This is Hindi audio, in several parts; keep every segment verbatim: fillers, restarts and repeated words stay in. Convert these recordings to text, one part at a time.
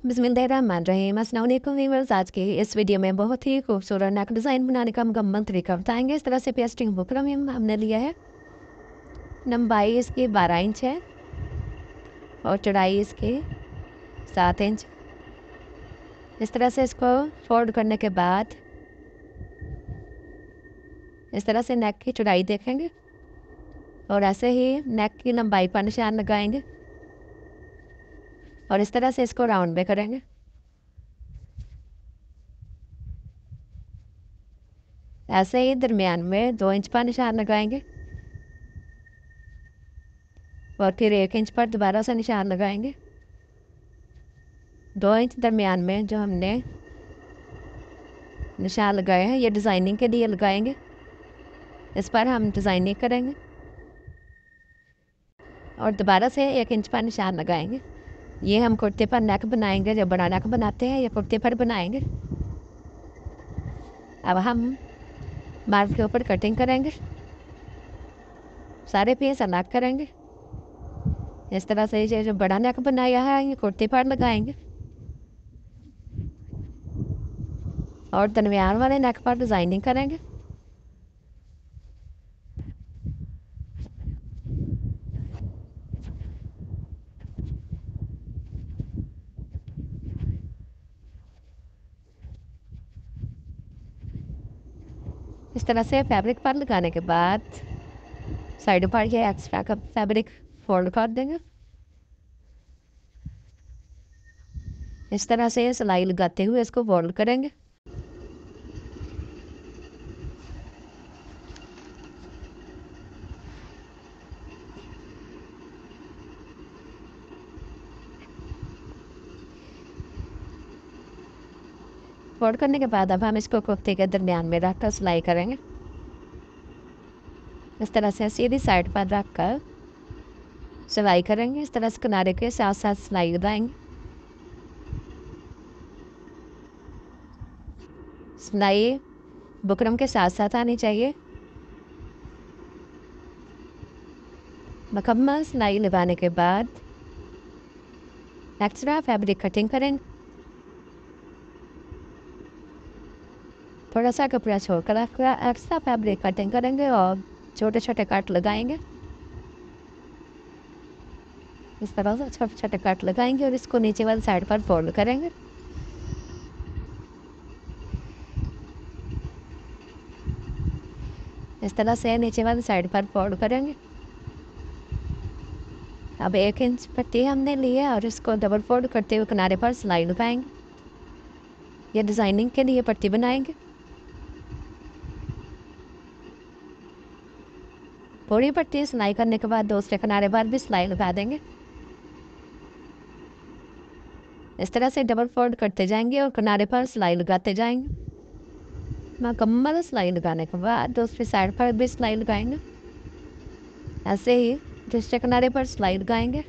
बिस्मिल्लाहिर्रहमानिर्रहीम। अस्सलाम वालेकुम व्यूअर्स, आज के इस वीडियो में बहुत ही खूबसूरत नेक डिज़ाइन बनाने का मुकम्मल तरीका बताएंगे। इस तरह से पेस्टिंग बुकरम हमने लिया है। लंबाई इसकी बारह इंच है और चौड़ाई इसकी सात इंच। इस तरह से इसको फोल्ड करने के बाद इस तरह से नेक की चौड़ाई देखेंगे और ऐसे ही नेक की लंबाई पर निशान लगाएंगे और इस तरह से इसको राउंड में करेंगे। ऐसे ही दरमियान में दो इंच पर निशान लगाएंगे और फिर एक इंच पर दोबारा से निशान लगाएंगे। दो इंच दरमियान में जो हमने निशान लगाए हैं ये डिज़ाइनिंग के लिए लगाएंगे। इस पर हम डिज़ाइनिंग करेंगे और दोबारा से एक इंच पर निशान लगाएंगे। ये हम कुर्ते पर नेक बनाएंगे, जब बड़ा नेक बनाते हैं ये कुर्ते पर बनाएंगे। अब हम मार्क के ऊपर कटिंग करेंगे, सारे पीस अलग करेंगे। इस तरह से ये जो बड़ा नेक बनाया है ये कुर्ते पर लगाएंगे और दरमियान वाले नेक पर डिज़ाइनिंग करेंगे। इस तरह से फैब्रिक पर लगाने के बाद साइड पर ये एक्स्ट्रा का फैब्रिक फोल्ड कर देंगे। इस तरह से सिलाई लगाते हुए इसको फोल्ड करेंगे। फोल्ड करने के बाद अब हम इसको कुर्ते के दरमियान में रख कर सिलाई करेंगे। इस तरह से सीधी साइड पर रख कर सिलाई करेंगे। इस तरह से किनारे के साथ साथ सिलाई लगाएंगे। सिलाई बुकरम के साथ साथ आनी चाहिए। मुकम्मल सिलाई लगाने के बाद एक्स्ट्रा फैब्रिक कटिंग करेंगे। थोड़ा सा कपड़ा छोड़कर एक्स्ट्रा फैब्रिक कटिंग करेंगे और छोटे छोटे कट लगाएंगे। इस तरह से छोटे छोटे कट लगाएंगे और इसको नीचे वाली साइड पर फोल्ड करेंगे। इस तरह से नीचे वाली साइड पर फोल्ड करेंगे। अब एक इंच पट्टी हमने ली है और इसको डबल फोल्ड करते हुए किनारे पर सिलाई लगाएंगे। ये डिज़ाइनिंग के लिए पट्टी बनाएंगे। पूरी पट्टी सिलाई करने के बाद दूसरे किनारे पर भी सिलाई लगा देंगे। इस तरह से डबल फोल्ड करते जाएंगे और किनारे पर सिलाई लगाते जाएंगे। मुकम्मल सिलाई लगाने के बाद दूसरी साइड पर भी सिलाई लगाएंगे। ऐसे ही दूसरे किनारे पर सिलाई लगाएंगे।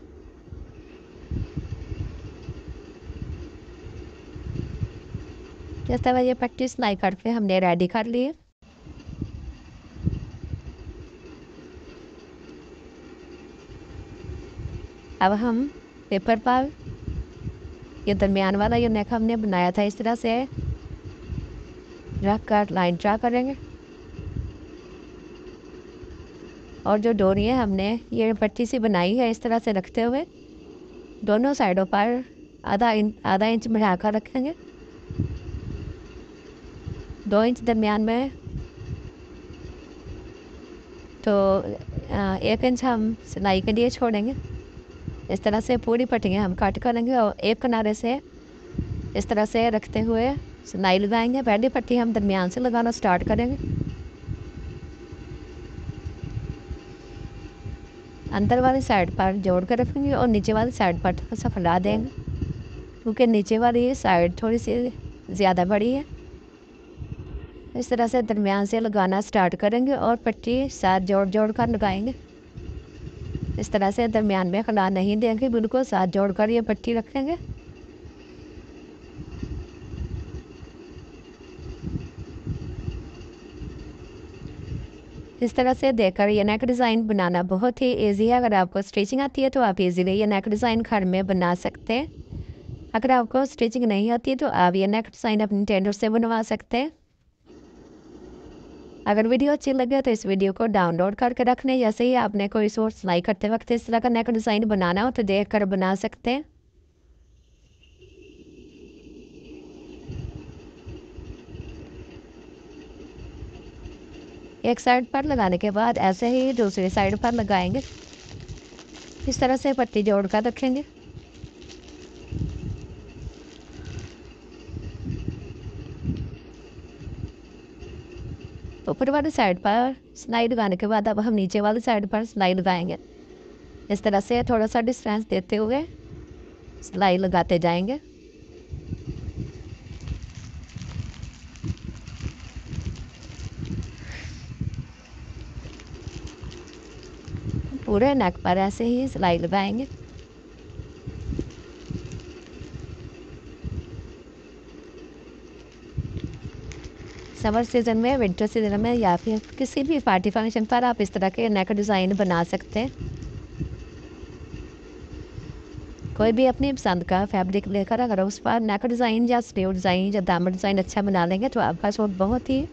जिस तरह ये पट्टी सिलाई करके हमने रेडी कर ली है। अब हम पेपर पर ये दरमियान वाला ये नेक हमने बनाया था इस तरह से रख कर लाइन ड्रा करेंगे और जो डोरी है हमने ये पट्टी सी बनाई है इस तरह से रखते हुए दोनों साइडों पर आधा इंच आधा इंच बढ़ा कर रखेंगे। दो इंच दरमियान में तो एक इंच हम सिलाई के लिए छोड़ेंगे। इस तरह से पूरी पट्टियाँ हम कट करेंगे और एक किनारे से इस तरह से रखते हुए सिलाई लगाएंगे। पहली पट्टी हम दरमियान से लगाना स्टार्ट करेंगे। अंदर वाली साइड पर जोड़ कर रखेंगे और नीचे वाली साइड पर थोड़ा सा फैला देंगे क्योंकि नीचे वाली साइड थोड़ी सी ज़्यादा बड़ी है। इस तरह से दरमियान से लगाना स्टार्ट करेंगे और पट्टी साथ जोड़ जोड़ कर लगाएंगे। इस तरह से दरमियान में खला नहीं देंगे, बिल्कुल साथ जोड़कर ये पट्टी रखेंगे। इस तरह से देखकर ये नेक डिज़ाइन बनाना बहुत ही इजी है। अगर आपको स्टिचिंग आती है तो आप इजीली ये नेक डिज़ाइन घर में बना सकते हैं। अगर आपको स्टिचिंग नहीं आती है तो आप ये नेक डिज़ाइन अपनी टेलर से बनवा सकते हैं। अगर वीडियो अच्छी लगे तो इस वीडियो को डाउनलोड करके रख लें। जैसे ही आपने कोई सूट सिलाई करते वक्त इस तरह का नेक डिज़ाइन बनाना हो तो देख कर बना सकते हैं। एक साइड पर लगाने के बाद ऐसे ही दूसरी साइड पर लगाएंगे। इस तरह से पट्टी जोड़ कर रखेंगे। ऊपर वाली साइड पर सिलाई लगाने के बाद अब हम नीचे वाली साइड पर सिलाई लगाएंगे। इस तरह से थोड़ा सा डिस्टेंस देते हुए सिलाई लगाते जाएंगे। पूरे नेक पर ऐसे ही सिलाई लगाएंगे। समर सीज़न में, विंटर सीज़न में या फिर किसी भी पार्टी फंक्शन पर आप इस तरह के नेक डिज़ाइन बना सकते हैं। कोई भी अपनी पसंद का फैब्रिक लेकर अगर उस पर नेक डिज़ाइन या स्लीव डिज़ाइन या दामन डिज़ाइन अच्छा बना लेंगे तो आपका सूट बहुत ही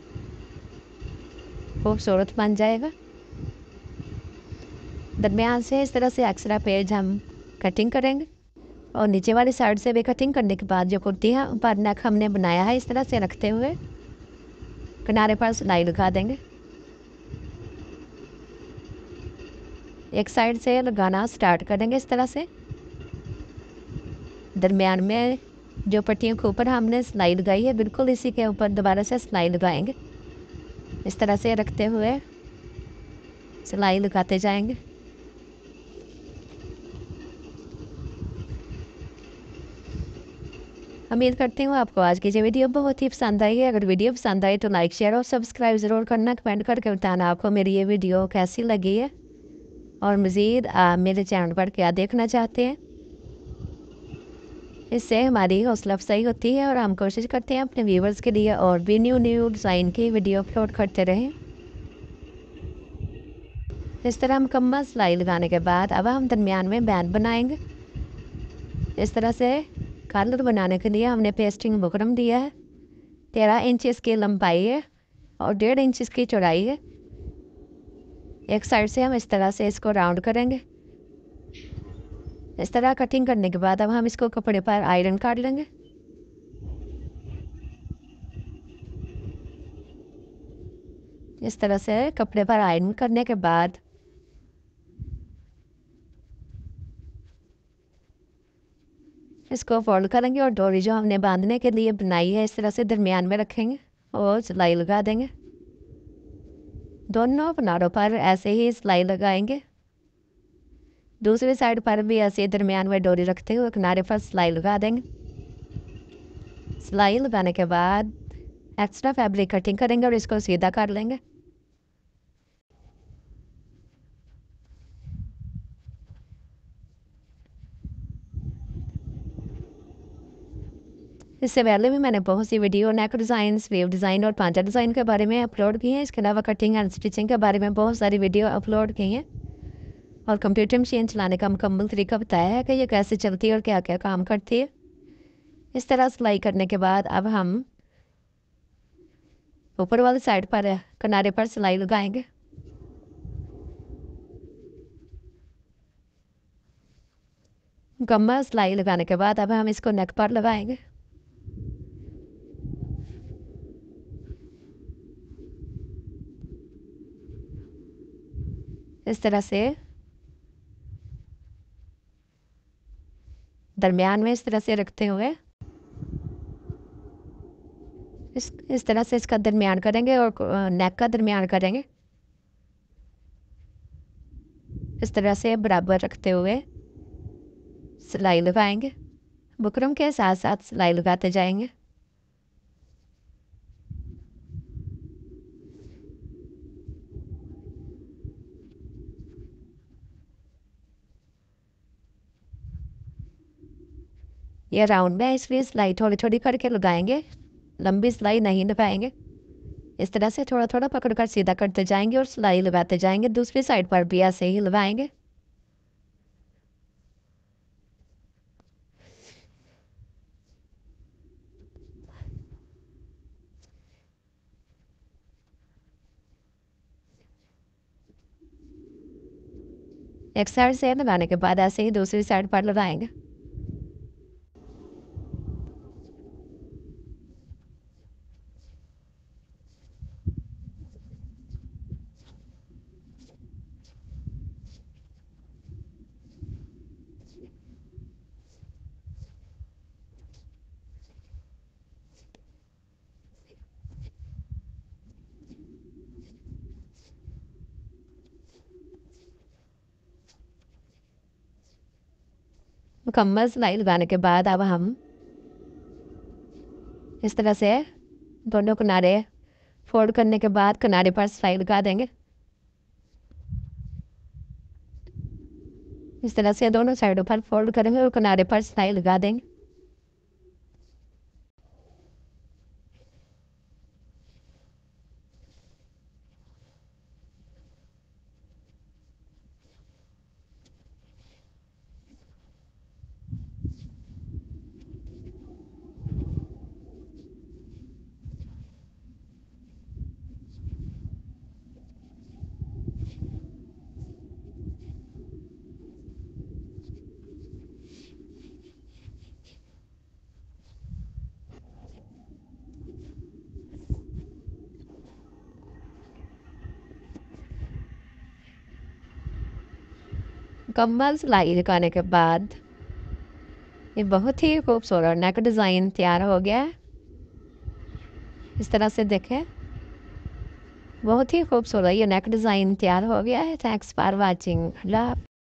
खूबसूरत बन जाएगा। दरमियान से इस तरह से एक्स्ट्रा पेज हम कटिंग करेंगे और नीचे वाली साइड से भी कटिंग करने के बाद जो कुर्ती है पर नेक हमने बनाया है इस तरह से रखते हुए किनारे पर सिलाई लगा देंगे। एक साइड से लगाना स्टार्ट करेंगे इस तरह से। दरमियान में जो पट्टियों के ऊपर हमने सिलाई लगाई है बिल्कुल इसी के ऊपर दोबारा से सिलाई लगाएंगे। इस तरह से रखते हुए सिलाई लगाते जाएंगे। उम्मीद करती हूँ आपको आज की ये वीडियो बहुत ही पसंद आई है। अगर वीडियो पसंद आई तो लाइक शेयर और सब्सक्राइब ज़रूर करना। कमेंट करके बताना आपको मेरी ये वीडियो कैसी लगी है और मज़ीद आप मेरे चैनल पर क्या देखना चाहते हैं। इससे हमारी हौसला अफजाई होती है और हम कोशिश करते हैं अपने व्यूवर्स के लिए और भी न्यू न्यू डिज़ाइन की वीडियो अपलोड करते रहें। इस तरह मुकम्मल सिलाई लगाने के बाद अब हम दरमियान में बैंड बनाएंगे। इस तरह से कॉलर बनाने के लिए हमने पेस्टिंग बुकरम दिया है। तेरह इंच इसकी लंबाई है और डेढ़ इंच इसकी चौड़ाई है। एक साइड से हम इस तरह से इसको राउंड करेंगे। इस तरह कटिंग करने के बाद अब हम इसको कपड़े पर आयरन कर लेंगे। इस तरह से कपड़े पर आयरन करने के बाद इसको फोल्ड करेंगे और डोरी जो हमने बांधने के लिए बनाई है इस तरह से दरमियान में रखेंगे और सिलाई लगा देंगे। दोनों किनारों पर ऐसे ही सिलाई लगाएंगे। दूसरी साइड पर भी ऐसे दरमियान में डोरी रखते हुए किनारे पर सिलाई लगा देंगे। सिलाई लगाने के बाद एक्स्ट्रा फैब्रिक कटिंग करेंगे और इसको सीधा कर लेंगे। इससे पहले भी मैंने बहुत सी video neck design, sleeve design और पांचा डिज़ाइन के बारे में अपलोड की हैं। इसके अलावा कटिंग एंड स्टिचिंग के बारे में बहुत सारी वीडियो अपलोड की हैं और कंप्यूटर मशीन चलाने का मुकम्मल तरीका बताया है कि ये कैसे चलती है और क्या क्या काम करती है। इस तरह सिलाई करने के बाद अब हम ऊपर वाली साइड पर किनारे पर सिलाई लगाएंगे। मुकम्मल सिलाई लगाने के बाद अब हम इसको नेक पर लगाएंगे। इस तरह से दरमियान में इस तरह से रखते हुए इस इस तरह से इसका दरमियान करेंगे और नेक का दरमियान करेंगे। इस तरह से बराबर रखते हुए सिलाई लगाएंगे। बुकरम के साथ साथ सिलाई लगाते जाएंगे। ये राउंड में इसलिए सिलाई थोड़ी थोड़ी करके लगाएंगे, लंबी सिलाई नहीं लगाएंगे। इस तरह से थोड़ा थोड़ा पकड़ कर सीधा करते जाएंगे और सिलाई लगाते जाएंगे। दूसरी साइड पर भी ऐसे ही लगाएंगे। एक साइड से लगाने के बाद ऐसे ही दूसरी साइड पर लगाएंगे। मुकम्मल सिलाई लगाने के बाद अब हम इस तरह से दोनों किनारे फोल्ड करने के बाद किनारे पर सिलाई लगा देंगे। इस तरह से दोनों साइडों पर फोल्ड करेंगे और किनारे पर सिलाई लगा देंगे। मुकम्मल सिलाई लगाने के बाद ये बहुत ही खूबसूरत नेक डिज़ाइन तैयार हो गया है। इस तरह से देखें, बहुत ही खूबसूरत ये नेक डिज़ाइन तैयार हो गया है। Thanks for watching.